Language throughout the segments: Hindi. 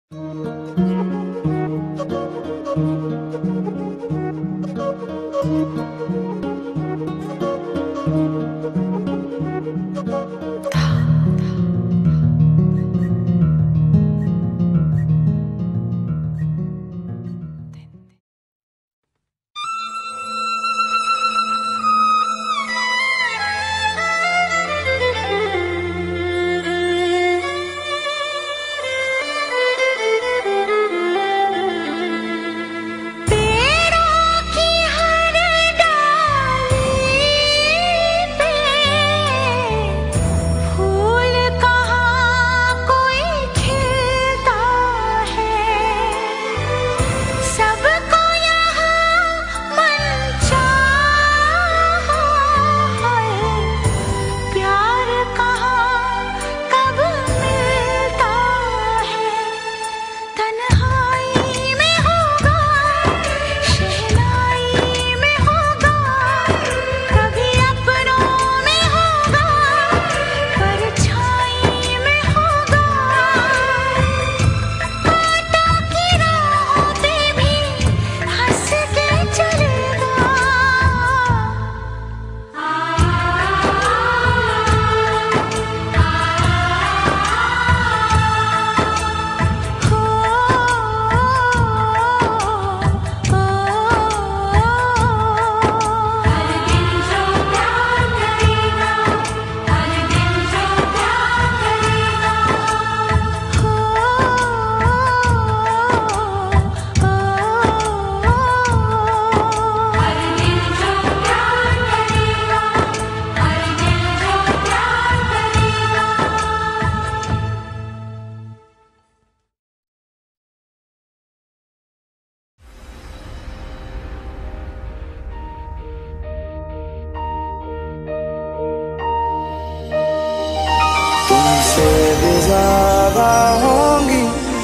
ज्यादा होंगी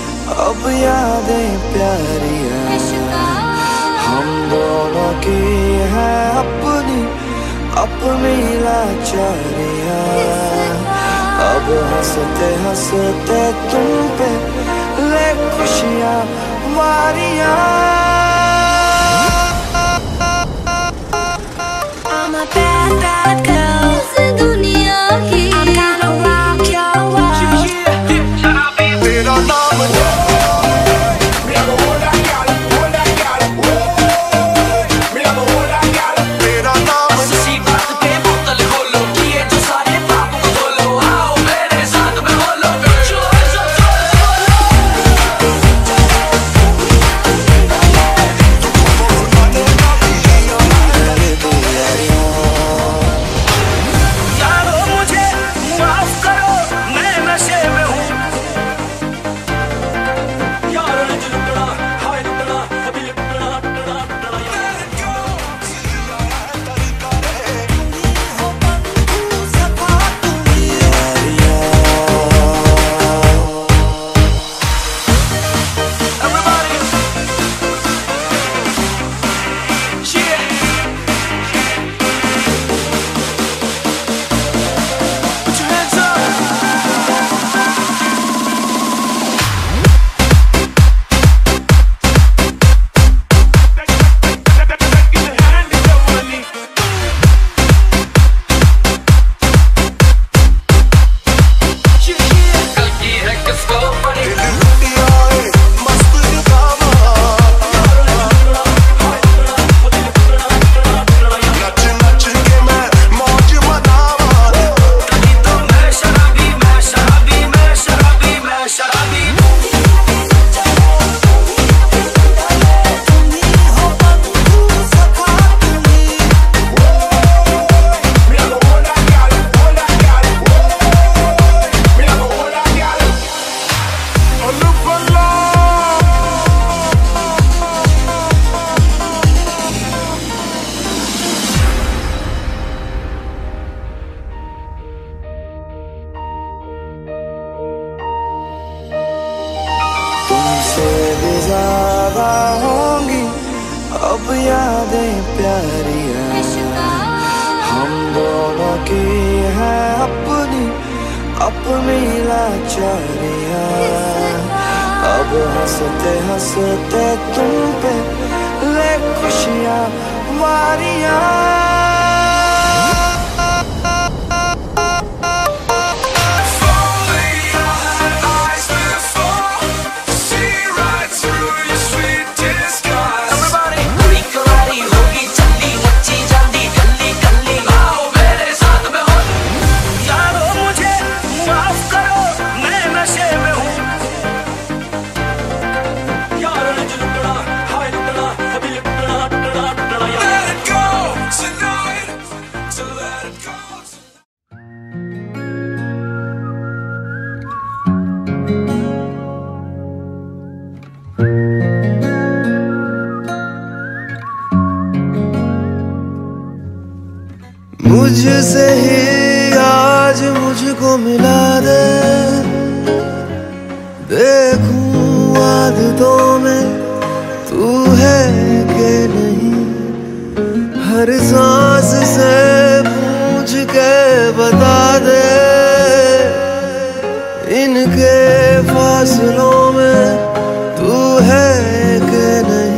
अब यादें प्यारियां, हम दोनों की है अपनी अपनी लाचारियां। अब हंसते हंसते तुम पे ले खुशियां वारियां। I'm a bad bad girl, इस दुनिया की I'm gonna rock your world। तेरा नाम ज्यादा होंगी अब यादें प्यारियां, हम दोनों की है अपनी अपनी लाचारियां। अब वो हंसते हंसते तुम पे ले खुशियाँ वारियाँ। मुझसे ही आज मुझको मिला दे, देखूं आदतों में तू है कि नहीं। हर सांस से पूछ के बता दे, इनके फासलों में तू है कि नहीं।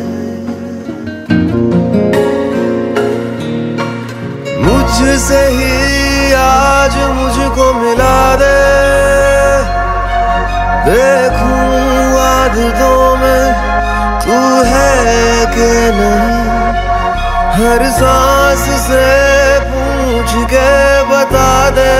मुझसे ही आज मुझको मिला दे, देखूं आदतों में तू है कि नहीं। हर सांस से पूछ के बता दे,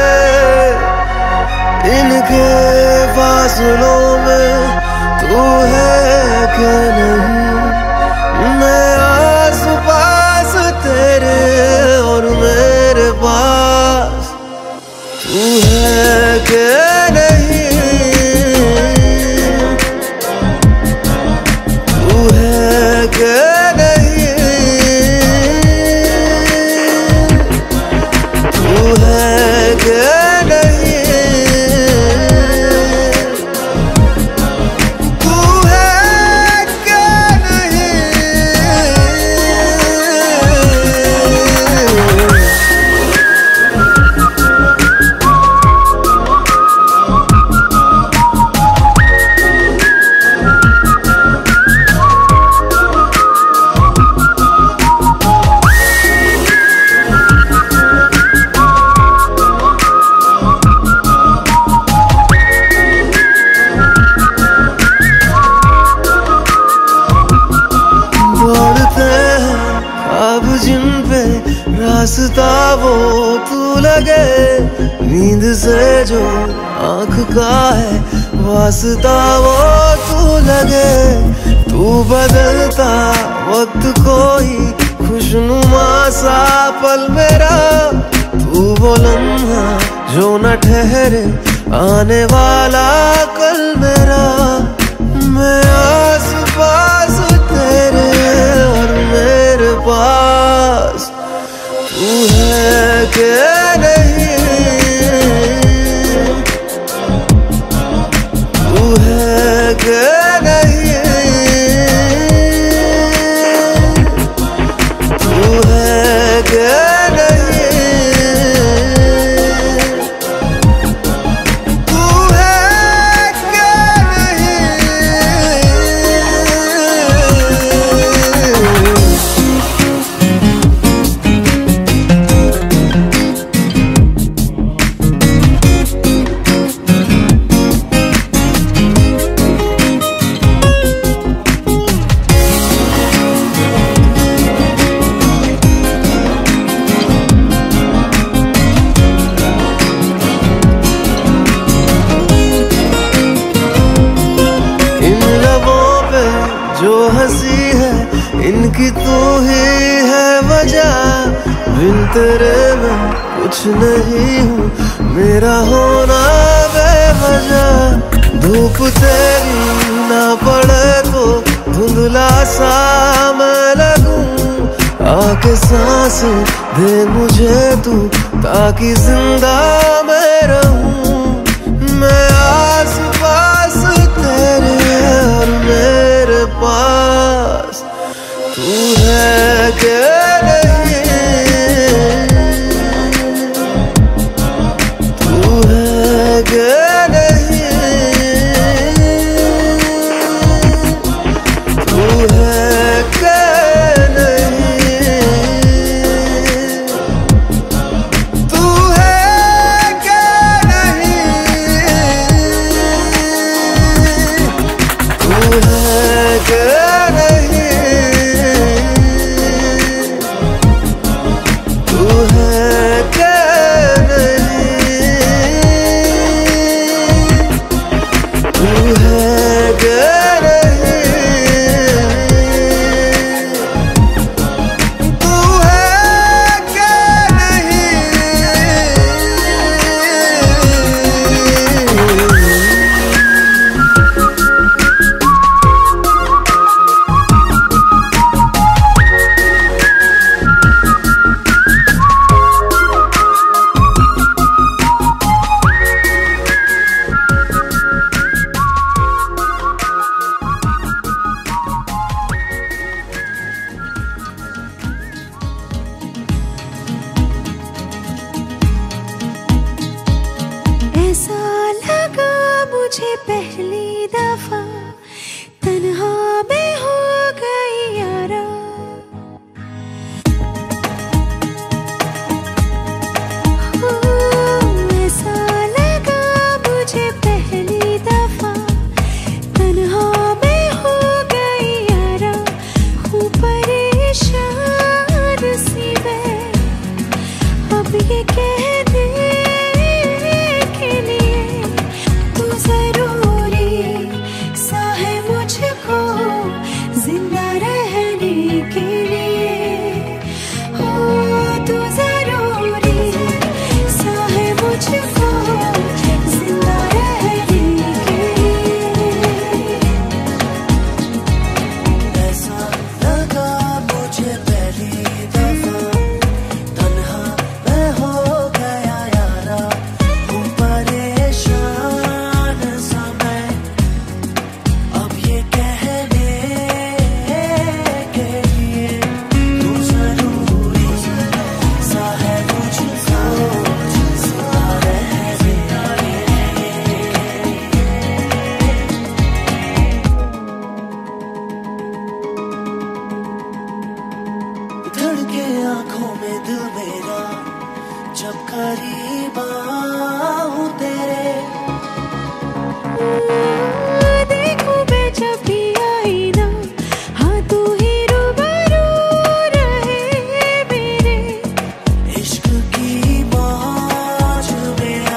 इनके फासलों में तू है कि नहीं। मैं आस पास तेरे और मेरे पास तू है कि नहीं। तू है कि नहीं। तू है कि नहीं। रास्ता वो तू लगे, नींद से जो आँख का है वास्ता वो तू लगे। तू बदलता वक्त कोई खुशनुमा सा पल मेरा, तू वो लम्हा जो न ठहरे आने वाला कल मेरा। मैं आस पास तेरे और मेरे पास तू है कि नहीं। तू है कि नहीं। तू है कि नहीं। तू है कि नहीं। जो हंसी है इनकी तू ही है वजह, बिन तेरे मैं कुछ नहीं हूँ, मेरा होना बेवजह। धूप तेरी ना पड़े तो धुंधला सा मैं लगूं, आके सांस दे मुझे तू ताकि जिंदा मैं रहूं। मैं आस पास तेरे और मेरे पास तू है कि नहीं। तू है कि नहीं। है कि नहीं, तू है कि नहीं, तू है कि पहली दफा तन्हा में हो गई यारा, ऐसा लगा मुझे पहली दफा तन्हा में हो गई यारा। हूँ परेशान सी मैं अब ये कहने के लिए, तू जरूरी सा है मुझको जिंदा रहने के लिए। हो तू जरूरी सा है मुझको जिंदा रहने के लिए। ऐसा लगा मुझे पहली दफा तन्हा मैं हो गया यारा। हूँ परेशान सा मैं अब ये कहने के लिए, तू जरूरी सा है मुझको जिंदा रहने के लिए। धड़के आंखों में दिल मेरा जब करीब आऊं तेरे। देखूं मैं जब भी आईना, हाँ तू ही रूबरू रहे मेरे। इश्क की मौज में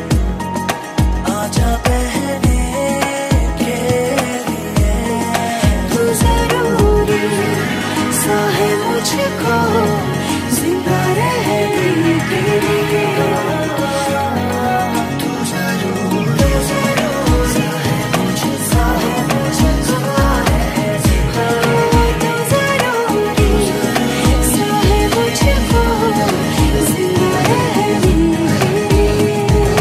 आजा बहने के लिए। तू जरूरी सा है मुझको जिंदा रहने के लिए। तू जरूरी सा है मुझको जिंदा रहने के लिए। तू जरूरी सा है मुझको जिंदा रहने के लिए।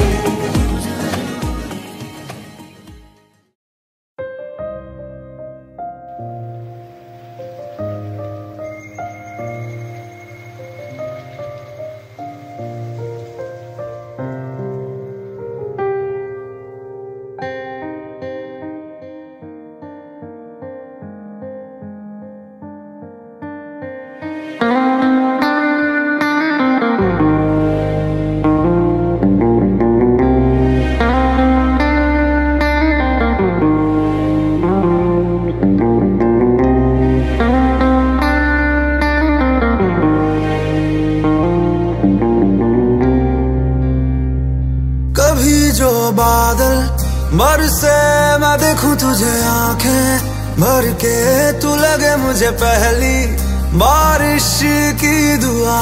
कभी जो बादल बरसे मैं देखूं तुझे आंखें भर के, तू लगे मुझे पहली बारिश की दुआ।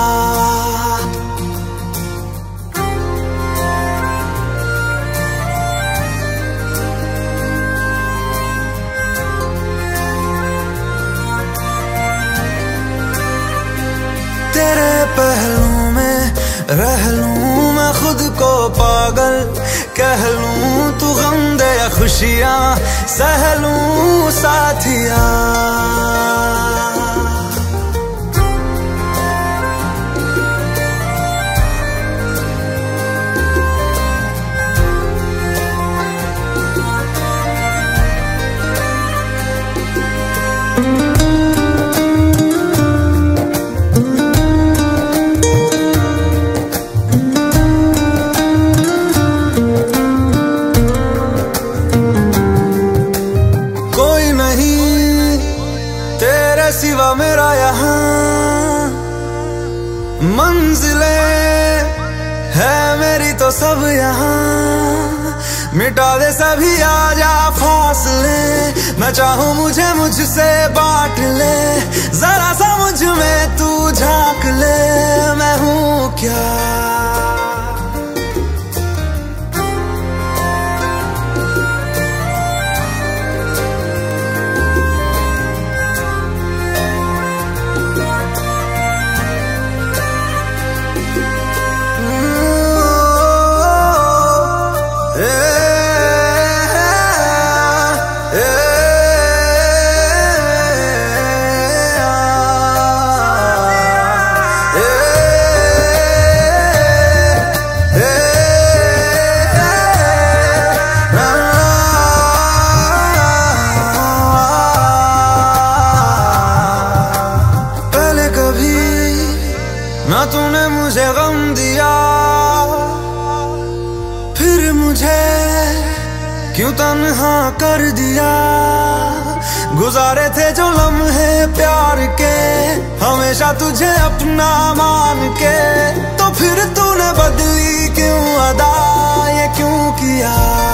तेरे पहलू में रह लूं मैं खुद को पागल, कह लूं तू गम दे या खुशियां सह लूं साथिया। सिवा मेरा यहाँ मंजिले है मेरी तो सब यहाँ। मिटा दे सभी आजा फासले, मैं चाहूँ मुझे मुझसे बांट ले। जरा सा मुझ में तू झांक ले, मैं हूँ क्या। ना तूने मुझे गम दिया, फिर मुझे क्यों तन्हा कर दिया। गुजारे थे जो लम्हे प्यार के, हमेशा तुझे अपना मान के, तो फिर तूने बदली क्यों अदा, ये क्यों किया।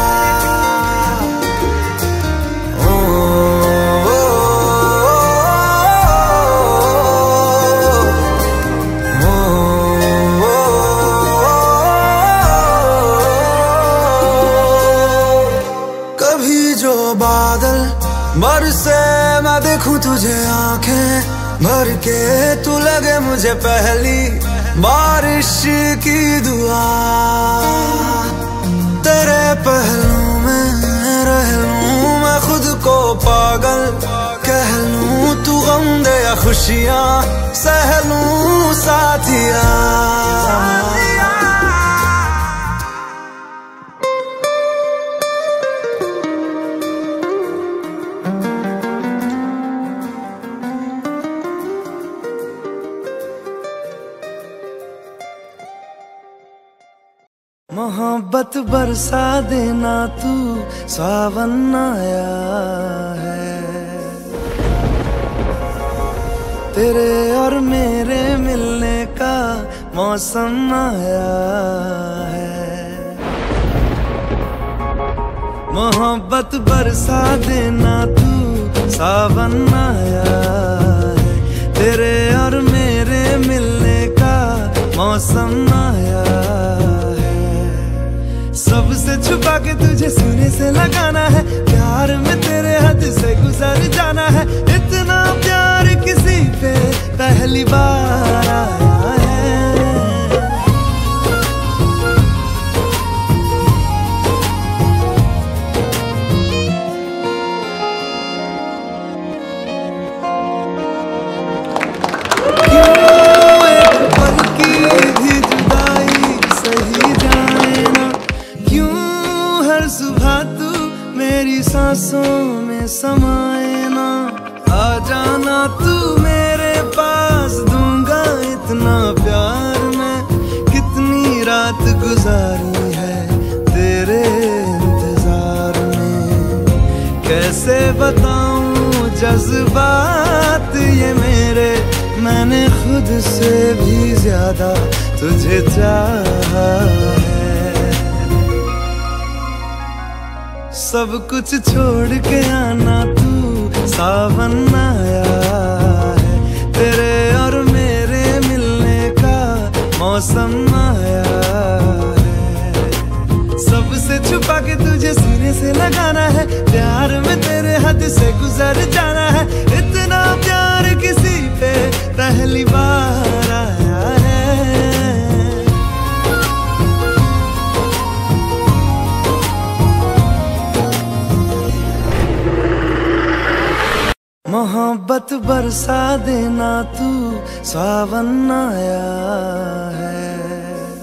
बादल बरसे मैं देखूं तुझे आंखें भर के, तू लगे मुझे पहली बारिश की दुआ। तेरे पहलू में रह लूं मैं खुद को पागल कह लूं, तू गम दे या खुशियां सह लूं साथिया। मोहब्बत बरसा देना तू, सावन आया है। तेरे और मेरे मिलने का मौसम आया है। मोहब्बत बरसा देना तू, सावन आया है। तेरे और मेरे मिलने का मौसम आया है। सबसे छुपा के तुझे सीने से लगाना है, प्यार में तेरे हद से गुजर जाना है। इतना प्यार किसी पे पहली बार आया है। क्यों एक पल की भी जुदाई सही जाए ना, हर सुबह तू मेरी सांसों में समाए ना। आ जाना तू मेरे पास, दूंगा इतना प्यार मैं। कितनी रात गुजारी है तेरे इंतजार में, कैसे बताऊं जज्बात ये मेरे। मैंने खुद से भी ज्यादा तुझे चाहा है। सब कुछ छोड़ के आना तू, सावन आया है। तेरे और मेरे मिलने का मौसम आया है। सबसे छुपा के तुझे सीने से लगाना है, प्यार में तेरे हद से गुजर जाना है। इतना प्यार किसी पे पहली बार आया है। मोहब्बत बरसा देना तू, सावन आया है।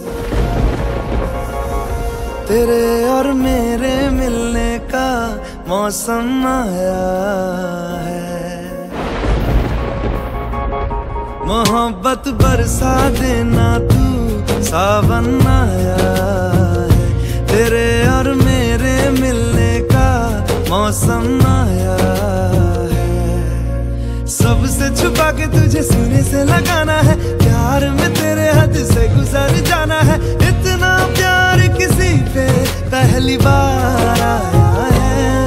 तेरे और मेरे मिलने का मौसम आया है। मोहब्बत बरसा देना तू, सावन आया है। तेरे और मेरे मिलने का मौसम आया है। सब से छुपा के तुझे सीने से लगाना है, प्यार में तेरे हद से गुजर जाना है। इतना प्यार किसी पे पहली बार आया है।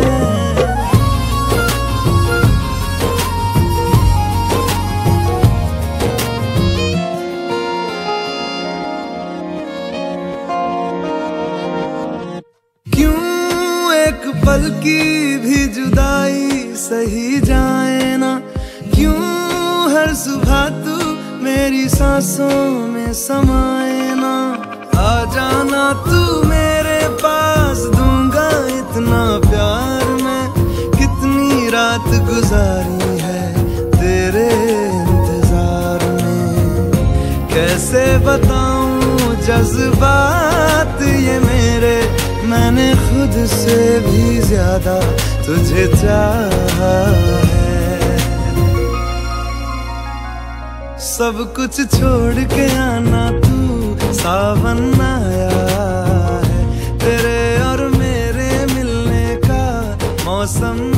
क्यों एक पल की भी जुदाई सही जाए ना, क्यों हर सुबह तू मेरी सांसों में समाए ना। आ जाना तू मेरे पास, दूंगा इतना प्यार मैं। कितनी रात गुजारी है तेरे इंतजार में, कैसे बताऊं जज्बात ये मेरे। मैंने खुद से भी ज्यादा तुझे चाहा है। सब कुछ छोड़ के आना तू, सावन आया है। तेरे और मेरे मिलने का मौसम